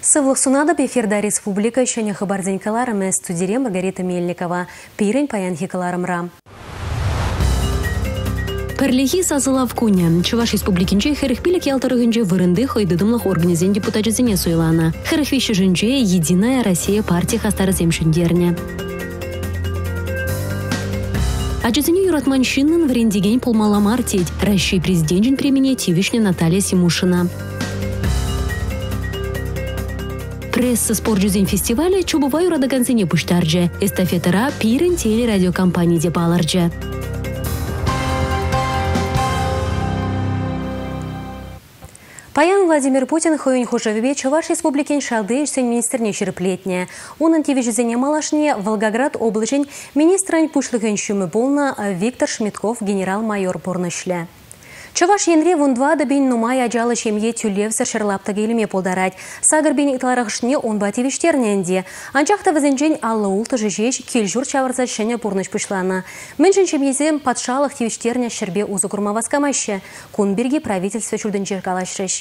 Сывлық сунады беферда республика шәне хабарзенькаларым студире Маргарита Мельникова. Пирен паян хикаларымра. Перлихи сазылав куня. Чуваш республикинче херехпилик ялтарыгынче вырынды хойдыдымлық организен депутатчызыне сойлана. Херехвиші жынче Единая Россия партия хастары земшіндерне. Ачызыне юратманшиннын врендеген полмаламар теть. Россия президентін премине Тивишне Наталья Симушина. Пресса спорджузен фестиваля чубува юрадагансыне пуштарджа. Эстафетара пирен телерадиокомпании деп аларджа. Паян Владимир Путин хойын хожавебе Чуваш республикин шалды сен министрне шерплетне. Унын тивежізене малашне Волгоград облачень министрань пушлыгын шумы болна Виктор Шмитков генерал-майор порнышле. Чуваш енре вундва дабин нумай ажалы шемье тюлевсер шерлаптага илме полдарать. Сагарбин итларахшне он бативиштерненде. Анчахта вазенжень алла улты жежеш кельжур чаварза шене порныш пушлана. Меншин шемьезем подшалах тивиштерня шербе узу курмаваскамаще. Кунберги правительство чудынчер калашреш.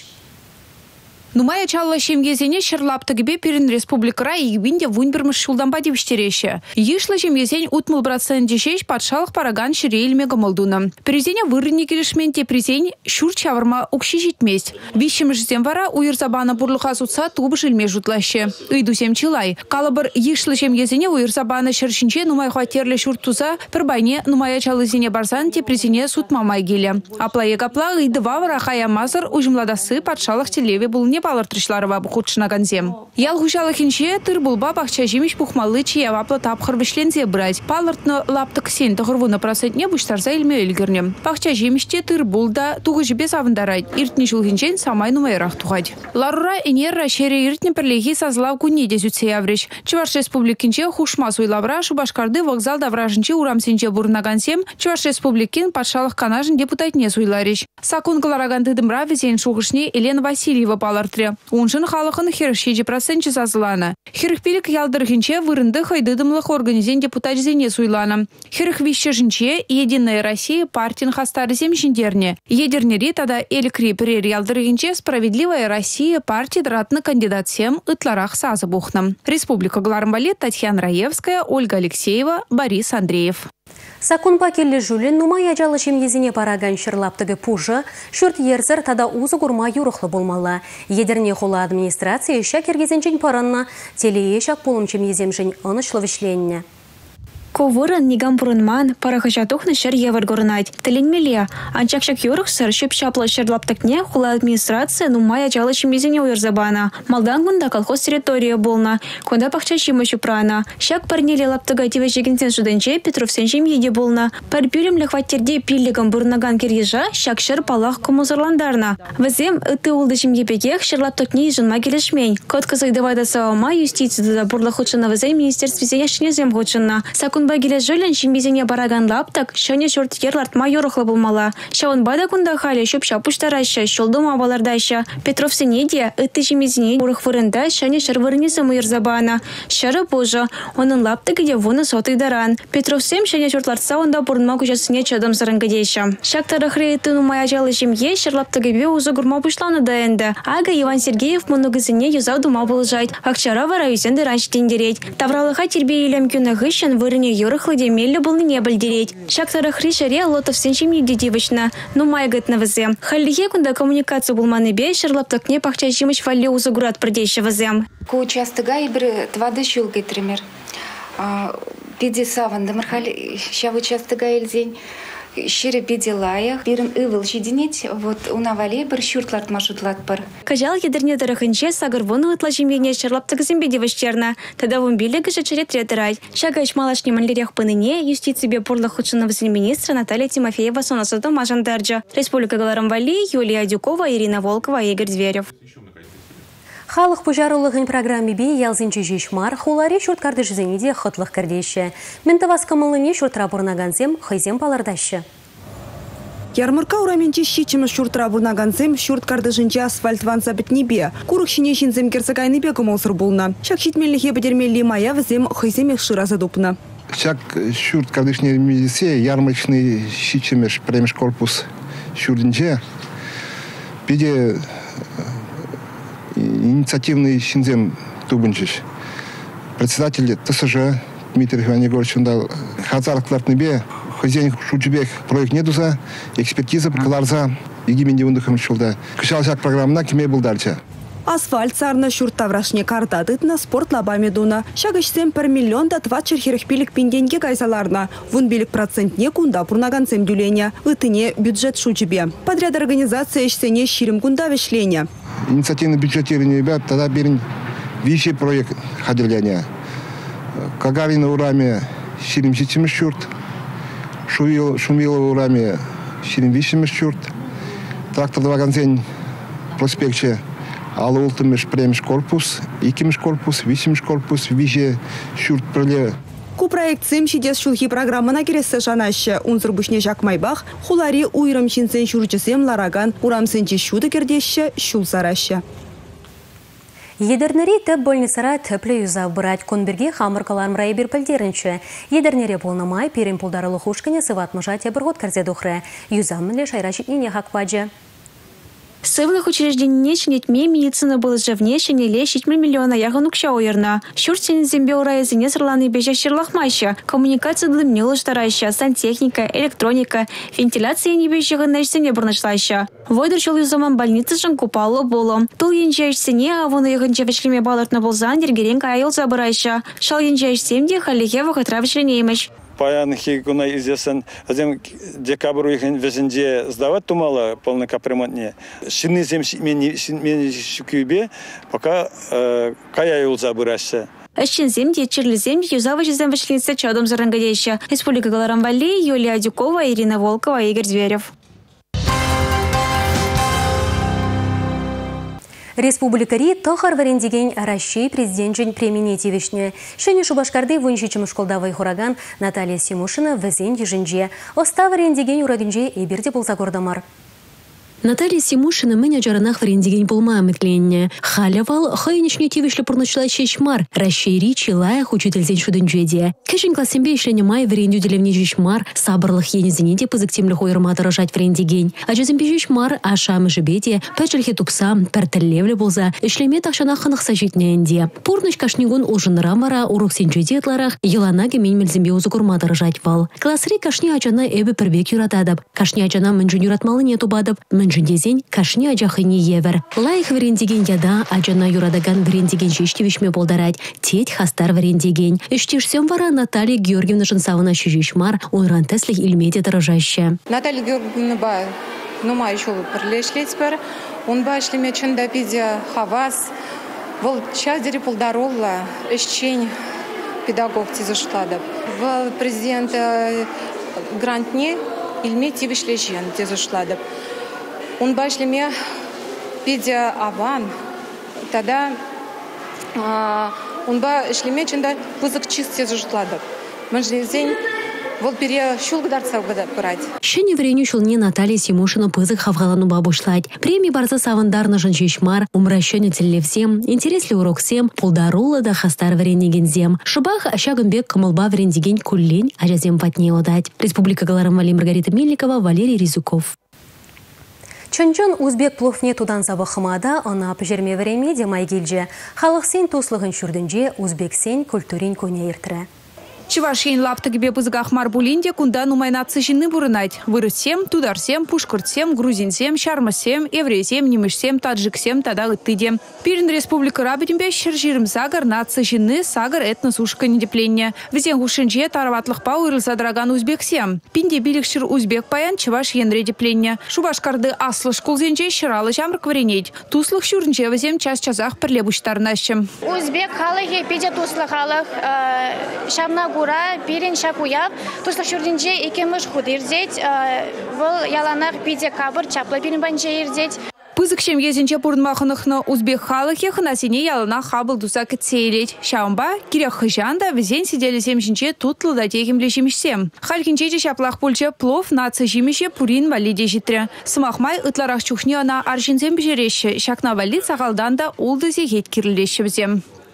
Нумая чалла шемгезене шерлаптагыбе пирин республикара игбинде вунбермыш шулданба девштереше. Ешла шемгезен утмыл процент дешеш подшалых параган ширейлме гамалдуна. Перезене вырыни келешменте презень шур чаварма укши житместь. Вищемжзем вара уйырзабана бурлыха сутса тубы жилме жутлаще. Ыйдусем чилай. Калабыр ешла шемгезене уйырзабана шершинче нумай хватерле шур туза пербайне нумая чалызене барсан те презене сут мамай геле. Аплае капла ыйдыва вара хая мазыр ужимладасы подшалых телеве был не палыртрышларова бухутшына ганзем. Ял хушалыхинче тыр булба бахча жимиш пухмалы чия вапла тапхыр вишлензе брать. Палыртны лаптык сен тахырвуна процентне буштарза илме өлгірне. Бахча жимиште тыр булда туғы жібе савындарайд. Иртні жылхинчен самай нумайрақ туғад. Ларура энерра шере иртні пірлеги сазлав кунне дезютсе явреш. Чуваш республикинче хушма суйлавра шубашкарды вокзал давражынче урамсенче бурна ганзем. Чуваш республикин патшалық канажын депутатне суйлареш. Сакунгалараганды дымра везен шуғышне Елена Васильева палырт. Уншын халықын хершеде процентче сазылана. Херхпилік ялдырхинче вырынды хайдыдымлық организен депутатжезене суйлана. Херхвище жінче Единая Россия партиян хастары земшіндерне. Едернери тада элькри перер ялдырхинче Справедливая Россия партия дратны кандидат сем ытларах сазы бухнам. Республика Глармбалет, Татьяна Раевская, Ольга Алексеева, Борис Андреев. Сакун пакелле жулен нумай ажалы шемьезине параган шырлаптыгы пужы, шүрт ерзір тада узы гурма юрықлы болмала. Едерне хула администрация шак ергезенчен паранна, телее шак полым шемьеземшен онышлы вишленне. Ковырын нигам пурынман парахачатухны шер евар горнать. Теленмеле, анчакшак юрықсыр шөпшаплы шерлаптыкне хула администрация нумай ажалы шемьезине уйырзабана. Малдангунда колхоз территория болна, кунда пахча шимышу прана. Шак парнеле лаптыга тивешегенсен шуденче Петровсен шемьеде болна. Парпюремле хваттерде пиллигам бурнаган кирежа шак шер палах комузырландарна. Вазем ыты улды шемьепекех шерлаптыкне жынма келешмень. Котка зайдывайда савама юстицияда бурла худшына вазем министерстве яшнезем худшына. Сакун багиле жөлен шимбизене бараган лаптак, шөне шорт ерлартма yorықлы болмала. Шауын бада кунда халі шөпша пуштараща, шолдума балардаща. Петровсенеде, ыты шимбизене урық вырында, шөне шырвырнесі мұйырзабана. Шыры божы, оның лаптыгіде вуны соты даран. Петровсем шөне шортлартса онда бұрынма күжесіне чөдім сырыңгадейші. Шактары хрейтыну маячалы жемге, шырлаптыгібе uzы гурма пушланы даенді. Ага Иван Сергеев мұнығызіне юзау дума болжайд. Акчара вара юзенді ранч тендерейд. Тавралыға тербе елем күні ғышын вырыне юрықлы демелі болны не білдерейд. Шактары хришаре лотов сенчим едедевочна, но майгатны візем. Халлиге күнда коммуникация болманы бе, шырлаптыкне пахча жимыш валле узы гурат бірдейші візем. Ку участыга и бір твады шулгай тример. Пиди саванды мырхали ща участыга елзень. Шире педелаях, бирін ывыл жиденет, вот унавали бір шүртларт маршрутлат бір. Кажал едерне дырахынче сагыр вуны ытла жембене шырлаптыгызым бедеваштерна. Тада вон билігі жачаре третерай. Шагач малашне манлерях пыныне, юстицибе пурлы худшыны министра Наталья Тимофеева сонасыды мажандарджа. Республика Галарамвали, Юлия Дюкова, Ирина Волкова, Игорь Зверев. Халық пұжарылығын программе бе ялзынчы жешмар, хуларе шорткарды жызенеде құтлық кірдеші. Ментавас кымылыне шортра бұрнаганзем, хайзем палардашы. Ярмарка ураменче щичімі шуртра бұрнаганзем, шорткарды жынче асфальт ванса бітнебе. Курық шинешінзем керсакайны бе кымылсыр болна. Шак шитмеліхе бідермелі мая візем хайзем екшыра задупна. Шак шорткардышне медисе ярмарочный щичімеш премеш корпус шурдінче. Биде инициативный шинзем тубынчиш. Председатель ТСЖ Дмитрий Иванович Хазарклартныбе хозяин шучебек проект недуза, экспертиза каларза егименде ундыхым шулда. Кышалшак программна кеме был дальше. Асфальт сарна шурттаврашне карта дытна спорт лабами дуна. Шагышсем 1 миллион да 20 херхпилик пинденге кайсаларна. Вун билик процентне кунда пурнаганцем дюленя. Итыне бюджет шучебе. Подряд организация ишсене ширим кунда вешления. Инициативный бюджетирование ребят тогда берем вещи проект ходиления. Кагарина ураме ширим сичим шурт. Шумилова ураме ширим вишим шурт. Трактор ваганцень проспекте. Алы ултымыш премиш корпус, икимиш корпус, висимиш корпус, виже шурт проле. Ку проект симшидес шулхи программана керессе шанаще. Унзыр бушне жакмайбах, хулари уйрым шинсен шурчысем лараган, урамсенче шуды кердеще, шул сараще. Едернери тәп больницара тәплі юза бұрат конберге хамыркаларым райы бір пілдерінші. Едернери болнамай перем пулдары лұхушкіне сыватмыжа тәбір ғот кәрзедуқры. Юзаммілі шайрашитнене хақпаджы. В сывлых учреждениях нетьме медицина была же внешне лечить миллиона ягонукша уерна. Щуртин зембе урая зене срланы бежа щерлахмаща. Коммуникация длымнила штараща, сантехника, электроника, вентиляция не бежа нечсене бурнашлаща. Войдер чел юзаман больницы жан купала болом. Тул янчаешсене, а вон ягонча вешлиме балартна болзан дергеренка айыл забыраща. Шал янчаешсемде халихе вахатравишленемеш. Паянхи гуна известен, затем декабрь их везде сдавать тумала полнокапремонтне. Шинный зем мен шукюбе, пока кая юл забырашся. Ащин земде, черли земде, юзавыч земвешлинца чадом зарангадеща. Республика Галарамбали, Юлия Дюкова, Ирина Волкова, Игорь Зверев. Республикари тохар варендеген Россия президентжен премиете вишне. Шене Шубашкарды выншичим школдавай хураган Наталья Симушина везен ежинже. Оста варендеген урагинже эберде болзагордамар. Наталья Симушина меня жаранах варендеген полмаем этленне. Халявал хайничне тивишле порночла чешмар. Россия ричи лаях учительзен шуденжеде. Кешен классембе ишление май варендю делевне чешмар. Сабарлах енезените позыктемлях ойрмата рожать варендеген. А жезембе чешмар ашам жебете печельхе тупса пертеллевле болза. Ишлеме тахшанаханах сажитненде. Порноч кашнигун ужин рамара урок сенжеде атларах. Еланаге мен мельзембе узукурмата рожать вал. Классри кашни ачана эбе первек юратадаб. Кашни ачана менжин юратмалы нету бадаб. Жендезень кашни аджахыни евер. Лайх варендеген яда аджана юрадаган варендеген жештевишме болдарать. Теть хастар варендеген. Иштишсем вара Наталья Георгиевна Жансавана шижишмар ойрантеслих ильмете дорожаща. Наталья Георгиевна ба нума еще перлешлетспер. Он ба шлеме чында пидя хавас. Вол чадери полдаролла ищень педагог тизашладов. В президента грантне ильмете вишлежен тизашладов. Он башлеме пидя аван, тогда он башлеме чында пузык чистый зажитладов. Манждезень вот пере шулгадарца брать. Шене вреню шулне Наталья Симушина пызык хавгалану бабушлать. Премии барза савандарна жанчишмар, умращёне телевзем, интересли урок всем, полдарула да хастар вренегензем. Шубах ащагынбек камылба врендеген куллень, ажазем ватне одать. Республика Галарамвали Маргарита Мельникова, Валерий Резюков. Чончон узбек плофне тудан забахымада, она пожерме время демай гильже. Халық сен туслығын шүрдінже, узбек сен культурин көне ертірі. Чувашин лаптыгбе пызгах марбулинде кунда нумайнатсы жинны бурынать. Вырысем, тударсем, пушкыртсем, грузинсем, шармасем, еврейсем, немышсем, таджиксем, тада ыттыдем. Пирин республика рабидимбе шыржирым сагар натсы жинны сагар этнос ушка недепленне. Везен гушинже тарватлых пауырылса драган узбексем. Пинде биликшир узбек паян чуваш енре депленне. Шубашкарды аслы школзенже шыралы жамрк варенеть. Туслых шурнже везем час-часах пірлебуштарнащем. Узбек халығы, пиде туслы халық, шамна гура, пирин шакуяв, туслы шурдинже екемыш худирзеть, выл яланақ пиде кабыр, чаплы пирин банже ирзеть. Пызыкшем езінче пұрынмақынықны узбек халықе хынасене ялына хабыл дуса кітсейлет. Шаумба, кирек хыжанда візен сиделі земшінче тутлы да тегімлі жемішсем. Халькинчеже шаплақ пульче плов нация жемеше пурин валиде житрі. Сымақмай ытларақ чухне ана аржинзем бежереші. Шакна валид сағалдан да улдызе хет кирілеші бізем.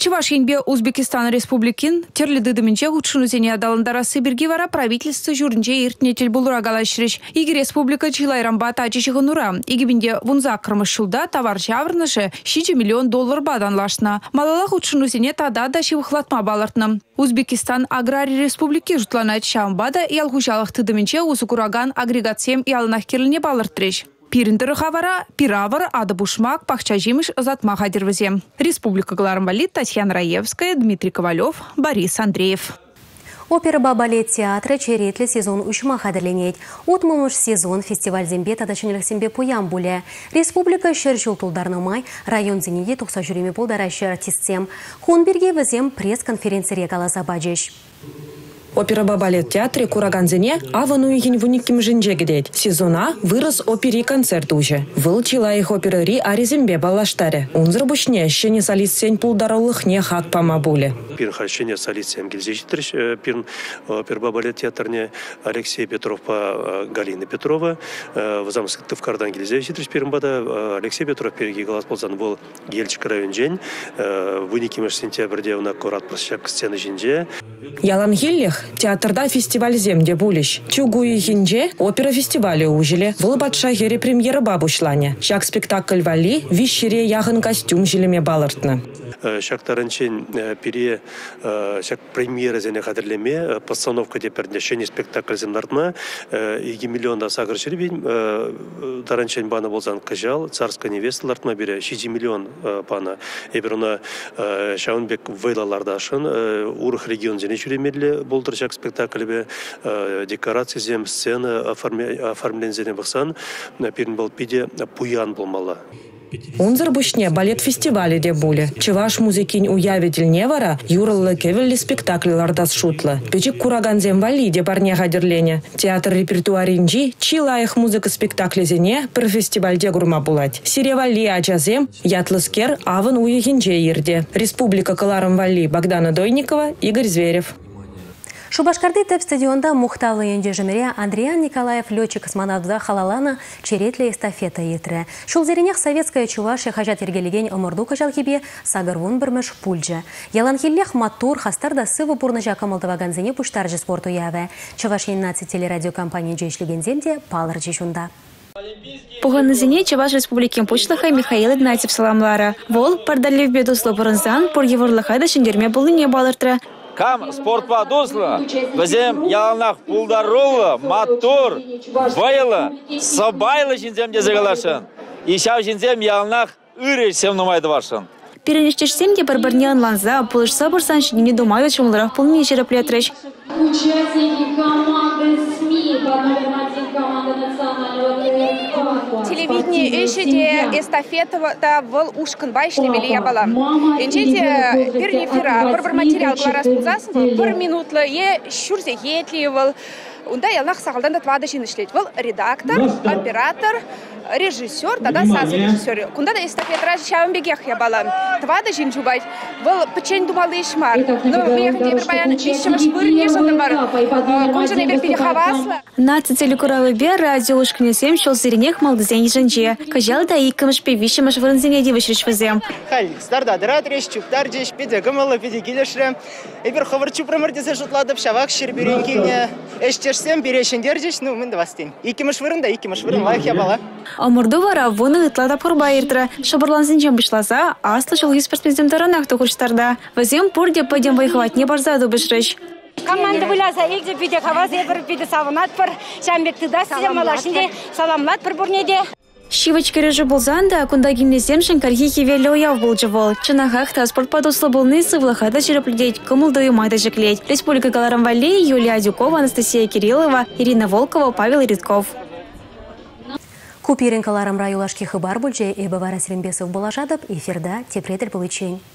Чуваш енбе Узбекистан республикин терлі дыдымынче учынузене адалындара Сибирги вара правительство журнже иртнетел булура галашрыш. Иги республика чилайрамба тачишығынура. Иги бінде вунза кырмышылда товар жавырнышы $6 миллион бадан лашна. Малалах учынузене тада да шивыхлатма балартны. Узбекистан аграрий республики жутланайт шамбада ялгушалых тыдымынче узукураган агрегациям ялынах керліне балартрыш. Пиріндірі хавара, пиравар, ады бушмак, пахча жимыш затма хадервізе. Республика Гларамбалит, Татьяна Раевская, Дмитрий Ковалев, Борис Андреев. Опера «Балет» театра черетлі сезон учма хадерленет. Отмылмыш сезон фестиваль зембе тадачынылық зембе пуям буле. Республика шершіл тулдарны май, район зенеде тұқса жүреме полдарашы артистсем. Хонберге візем пресс-конференция каласа баджеш. Опера «Балет» театре кураганзене авану егін вуниким жинже гедет. Сезона вырос опери концерт уже. Вылчила их операри аризембе балаштаре. Унзыр бушне щене солист сень пулдаралых не хак помабуле. Пирн харщене солист сень гильзечитрич, пирн опера «Балет» театрне Алексей Петров по Галина Петрова, в замыск Тывкардан гильзечитрич пирн бада Алексей Петров переги голос ползан был гельчик район жень. Вуникимеш сентябрьде уна корат площак сцены жинже. Ялан Гиллих театрда фестиваль земде булищ. Чугуи хинже опера фестивале ужили. Вылбатша гере премьера бабушлане. Шак спектакль вали, вищере яхын костюм жилеме балартны. Шак таранчен пере шак премьера зене хадерлеме, постановка тепердешение спектакль земнартна, иги миллионда сагыр шербин, таранчен бана болзан кажал, царская невеста лартна бере, 6 миллион пана. Эберуна Шаунбек вейлалардашын, урых регион зене шеремедле болдыр шак спектакльбе, декорация зем, сцена оформлен зене бақсан, перін бол пиде пуян болмала. Унзыр бушне балет фестивале де буле. Чеваш музыкин уявитель невара, юраллы кевелли спектакльлардас шутлы. Печик кураганзем вали де парне хадерлене. Театр репертуаринджи, чилаях музыка спектаклезене, пір фестивальде гурма булать. Сире вали ачазем, ятлыскер аван уегинже ирде. Республика Каларам вали Богдана Дойникова, Игорь Зверев. Шубашкарды теп стадионда мухталы енжежемере Андриан Николаев летчик-космонавтда халалана черетле эстафета етре. Шулзеренех советская Чувашия хажат ергелеген омырду кажалхибе сагарвун бірміш пульджа. Яланхиллех матур хастарда сывы бурныжа камылдываганзене пуштаржы спорту яве. Чувашия 11 телерадиокомпания жешлегенземде палыр жешунда. Пуганызене Чуваш республикин почтаха Михаил Игнатьев саламлара. Вол пардалев беду слоборынзан пор еврлаха да шендерме булы не балыртра. Кам спорт падуслы, бізем яланақ пулдарулы, матур, байлы, собайлы жинзем дезегалашын. Ишав жинзем яланақ үреш сем нумайды баршын. Перенештешсем де бір-бірне анланза, пулышса бұрсан шынене думайды шумылырақ пулын ешеріп летреш. Участники команды СМИ по номеру 1 команды национального телевидение эшеде эстафета да был ушканбай шлемели я была. Энчете пернефера, бір материал кларас пузасын, бір минутлы е шурзе етли был. Унда ялнах сағалдан да твада жин ишлет. Был редактор, оператор, режиссер, тогда саз режиссер. Кунда да эстафета шавам бегех я была. Твада жин жубать. Был печень думала ишмар. Но мне хотели бір баян ищем шпыр нежен бар. Конжаны бер перехавасла. На целикуралы бер радио ушкнесем шел зеренех малдызен еженже. Кажал да икымыш певищем аш вырынзене девышрыш вызем. Халь, старда дырат реш чуптар жеш педе гымылы педе келешрем. Эбер хаварчу промырдезе жутладып шавак шерберенкене. Эштешсем берешендер жеш, ну мен двастен. Икимыш вырында, икимыш вырын лайх я бала. Омырду вара вуны ытлада пурбайыртыра. Шабырланзын жем бишласа, аслы жыл еспертмездем таранах тухуштарда. Вазем пурде пойдем вайхват не барзаду бішрыш. Команда вылаза, егде биде хаваз, ебір биде савынат пыр. Шамбекті да сізем малашынде саламлат пыр бурнеде. Шивочка режу болзанда, кунда гимнезем шанкархихи велі ояв болжы бол. Чынахақ та спорт падуслы болны сывлыха да жүріп ледеть, кымылды майда жеклеть. Республика Каларамвали, Юлия Дюкова, Анастасия Кириллова, Ирина Волкова, Павел Ритков. Купирин Каларам райулашки хыбар бульже, эбі вара Срембесов болажадып, эфирда тепретель получень.